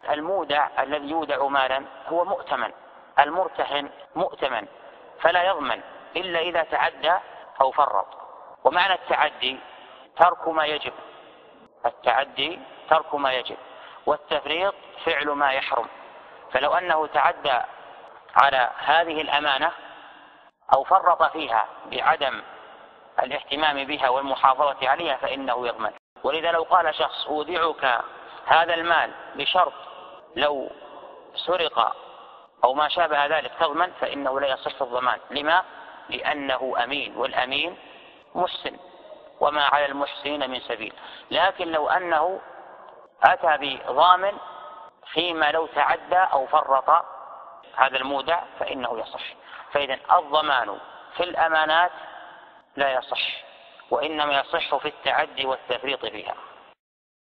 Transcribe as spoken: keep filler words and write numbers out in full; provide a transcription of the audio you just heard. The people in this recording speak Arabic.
المودع الذي يودع مالا هو مؤتمن، المرتهن مؤتمن فلا يضمن إلا إذا تعدى أو فرط. ومعنى التعدي ترك ما يجب، التعدي ترك ما يجب، والتفريط فعل ما يحرم. فلو أنه تعدى على هذه الأمانة أو فرط فيها بعدم الاهتمام بها والمحافظة عليها فإنه يضمن. ولذا لو قال شخص أودعك هذا المال بشرط لو سرق أو ما شابه ذلك تضمن، فإنه لا يصح الضمان. لما؟ لأنه أمين، والأمين محسن، وما على المحسنين من سبيل. لكن لو أنه أتى بضامن فيما لو تعدى أو فرط هذا المودع فإنه يصح. فإذن الضمان في الأمانات لا يصح، وإنما يصح في التعدي والتفريط فيها.